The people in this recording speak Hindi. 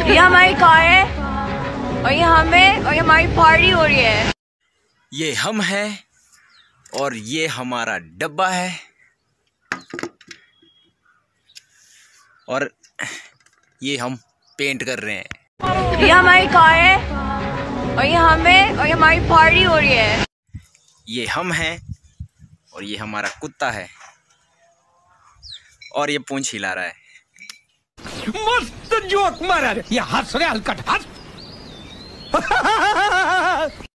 ये हमारी कार है और ये हमें और ये हमारी पार्टी हो रही है। ये हम हैं और ये हमारा डब्बा है और ये हम पेंट कर रहे हैं। ये हमारी कार है और ये हमें और ये हमारी पार्टी हो रही है। ये हम हैं और ये हमारा कुत्ता है और ये पूंछ हिला रहा है। मस्त जोक मारा रे, ये हंस रहे हलकट हंस।